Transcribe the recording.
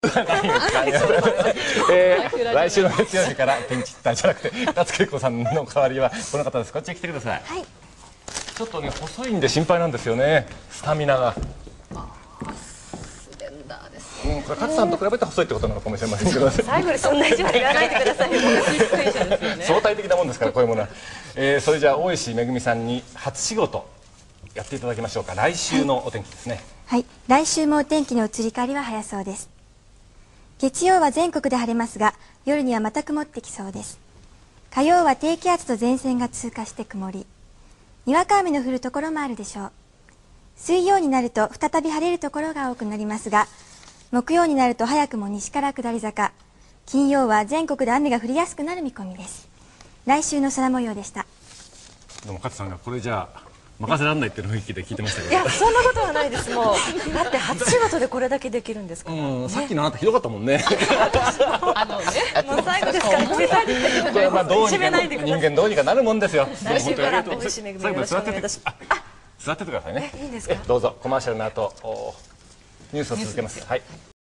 来週の月曜日からピンチヒッターじゃなくて夏恵子さんの代わりはこの方です。こっちに来てください。 はい。 ちょっとね細いんで心配なんですよね、スタミナが。 スレンダーです。 これ勝さんと比べて細いってことなのかもしれませんけど、 最後にそんな意地悪言わないでくださいよ。 相対的なもんですからこういうものは。それじゃあ大石めぐみさんに初仕事やっていただきましょうか。来週のお天気ですね。 はい、来週もお天気の移り変わりは早そうです。月曜は全国で晴れますが、夜にはまた曇ってきそうです。火曜は低気圧と前線が通過して曇り、にわか雨の降るところもあるでしょう。水曜になると再び晴れるところが多くなりますが、木曜になると早くも西から下り坂、金曜は全国で雨が降りやすくなる見込みです。来週の空模様でした。 でも勝さんがこれじゃあ任せられないっていう雰囲気で聞いてましたけど。 いや、そんなことはないです。もうだって初仕事でこれだけできるんですから、 さっきのあなたひどかったもんね。 もう最後ですから決めたいってこれはまあどうにか人間どうにかなるもんですよ。 来週から大石めぐみよろしくお願いいたします。 座っててくださいね。 いいんですか。 どうぞコマーシャルの後ニュースを続けます。はい。